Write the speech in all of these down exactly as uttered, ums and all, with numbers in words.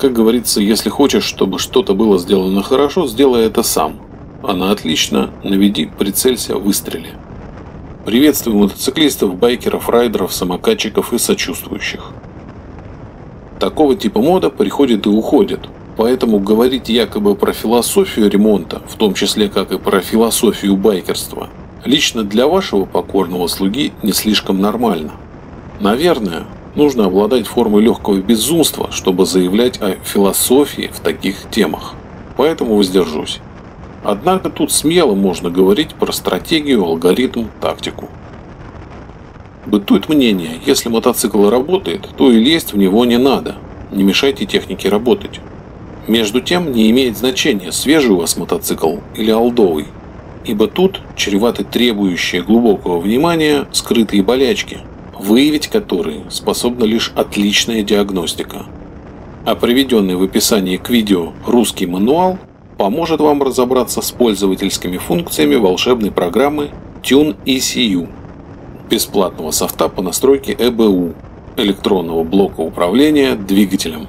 Как говорится, если хочешь, чтобы что-то было сделано хорошо, сделай это сам. Она отлично, наведи, прицелься, выстрели. Приветствую мотоциклистов, байкеров, райдеров, самокатчиков и сочувствующих. Такого типа мода приходит и уходит, поэтому говорить якобы про философию ремонта, в том числе как и про философию байкерства, лично для вашего покорного слуги не слишком нормально. Наверное, нужно обладать формой легкого безумства, чтобы заявлять о философии в таких темах, поэтому воздержусь. Однако тут смело можно говорить про стратегию, алгоритм, тактику. Бытует мнение, если мотоцикл работает, то и лезть в него не надо, не мешайте технике работать. Между тем не имеет значения, свежий у вас мотоцикл или олдовый, ибо тут чреваты требующие глубокого внимания скрытые болячки, выявить которые способна лишь отличная диагностика. А приведенный в описании к видео русский мануал поможет вам разобраться с пользовательскими функциями волшебной программы Tune и си ю, бесплатного софта по настройке и би ю, электронного блока управления двигателем.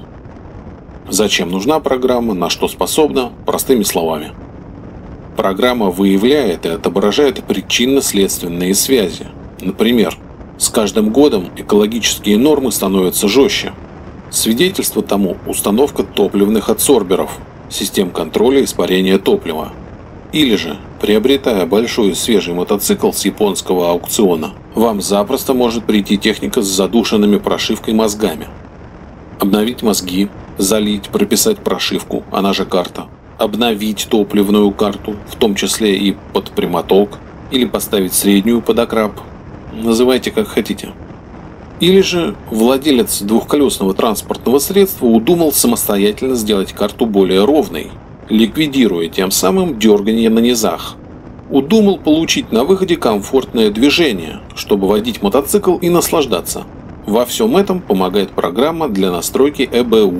Зачем нужна программа, на что способна, простыми словами. Программа выявляет и отображает причинно-следственные связи. Например, с каждым годом экологические нормы становятся жестче. Свидетельство тому установка топливных адсорберов, систем контроля испарения топлива. Или же, приобретая большой и свежий мотоцикл с японского аукциона, вам запросто может прийти техника с задушенными прошивкой мозгами. Обновить мозги, залить, прописать прошивку, она же карта, обновить топливную карту, в том числе и под прямоток, или поставить среднюю под окрап, называйте как хотите. Или же владелец двухколесного транспортного средства удумал самостоятельно сделать карту более ровной, ликвидируя тем самым дерганье на низах. Удумал получить на выходе комфортное движение, чтобы водить мотоцикл и наслаждаться. Во всем этом помогает программа для настройки и би ю.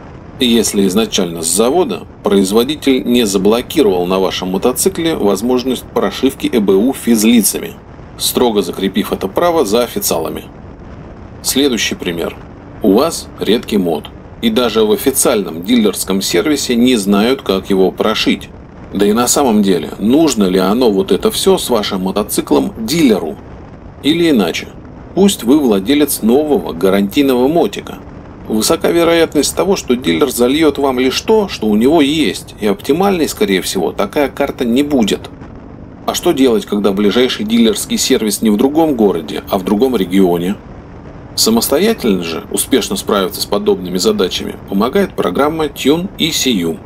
Если изначально с завода производитель не заблокировал на вашем мотоцикле возможность прошивки и би ю физлицами, строго закрепив это право за официалами. Следующий пример. У вас редкий мод, и даже в официальном дилерском сервисе не знают, как его прошить. Да и на самом деле, нужно ли оно вот это все с вашим мотоциклом дилеру? Или иначе, пусть вы владелец нового гарантийного мотика. Высока вероятность того, что дилер зальет вам лишь то, что у него есть, и оптимальной, скорее всего, такая карта не будет. А что делать, когда ближайший дилерский сервис не в другом городе, а в другом регионе? Самостоятельно же успешно справиться с подобными задачами помогает программа Tune и си ю.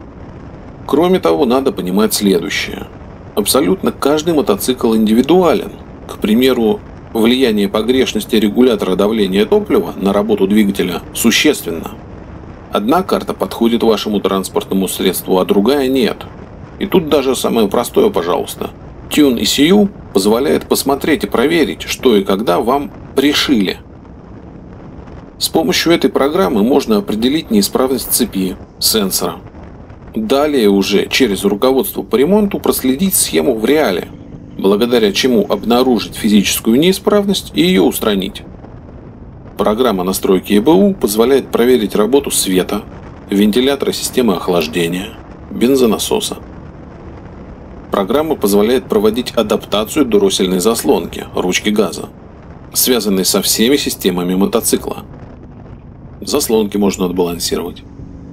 Кроме того, надо понимать следующее. Абсолютно каждый мотоцикл индивидуален. К примеру, влияние погрешности регулятора давления топлива на работу двигателя существенно. Одна карта подходит вашему транспортному средству, а другая нет. И тут даже самое простое, пожалуйста. Tune и си ю позволяет посмотреть и проверить, что и когда вам пришили. С помощью этой программы можно определить неисправность цепи, сенсора. Далее уже через руководство по ремонту проследить схему в реале, благодаря чему обнаружить физическую неисправность и ее устранить. Программа настройки и би ю позволяет проверить работу света, вентилятора системы охлаждения, бензонасоса. Программа позволяет проводить адаптацию дроссельной заслонки, ручки газа, связанной со всеми системами мотоцикла. Заслонки можно отбалансировать.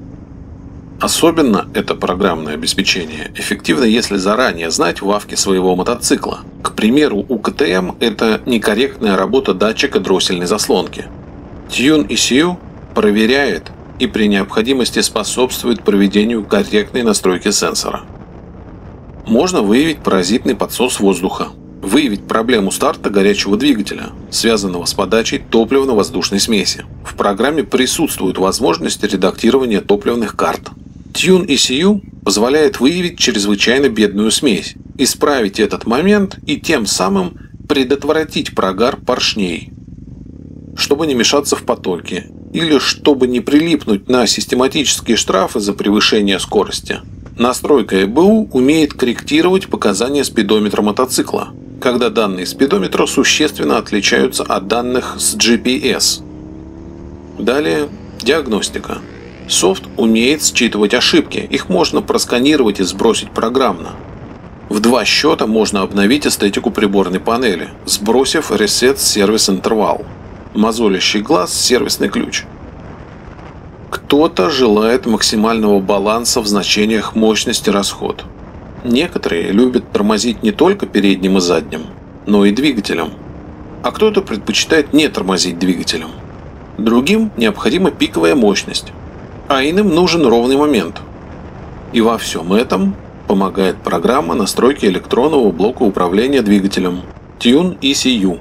Особенно это программное обеспечение эффективно, если заранее знать вавки своего мотоцикла. К примеру, у ка тэ эм это некорректная работа датчика дроссельной заслонки. Tune и си ю проверяет и при необходимости способствует проведению корректной настройки сенсора. Можно выявить паразитный подсос воздуха, выявить проблему старта горячего двигателя, связанного с подачей топливно-воздушной смеси. В программе присутствует возможность редактирования топливных карт. Tune и си ю позволяет выявить чрезвычайно бедную смесь, исправить этот момент и тем самым предотвратить прогар поршней, чтобы не мешаться в потоке или чтобы не прилипнуть на систематические штрафы за превышение скорости. Настройка и би ю умеет корректировать показания спидометра мотоцикла, когда данные спидометра существенно отличаются от данных с джи пи эс. Далее диагностика. Софт умеет считывать ошибки, их можно просканировать и сбросить программно. В два счета можно обновить эстетику приборной панели, сбросив Reset Service Interval, мозолящий глаз, сервисный ключ. Кто-то желает максимального баланса в значениях мощности-расход. Некоторые любят тормозить не только передним и задним, но и двигателем. А кто-то предпочитает не тормозить двигателем. Другим необходима пиковая мощность, а иным нужен ровный момент. И во всем этом помогает программа настройки электронного блока управления двигателем Tune и си ю.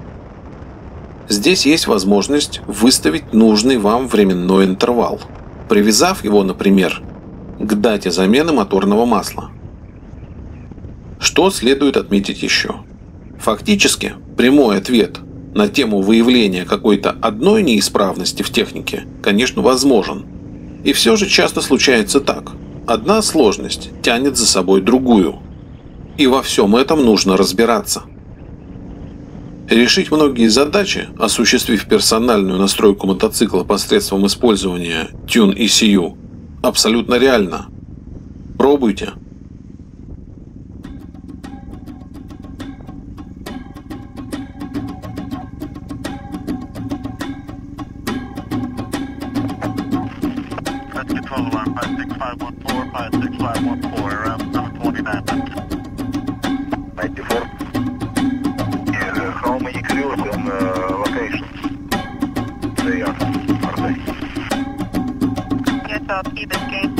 Здесь есть возможность выставить нужный вам временной интервал, привязав его, например, к дате замены моторного масла. Что следует отметить еще? Фактически, прямой ответ на тему выявления какой-то одной неисправности в технике, конечно, возможен. И все же часто случается так. Одна сложность тянет за собой другую. И во всем этом нужно разбираться. Решить многие задачи, осуществив персональную настройку мотоцикла посредством использования Tune и си ю, абсолютно реально. Пробуйте. How many crews on uh, location? They are, are they? Yes, I'll keep it game.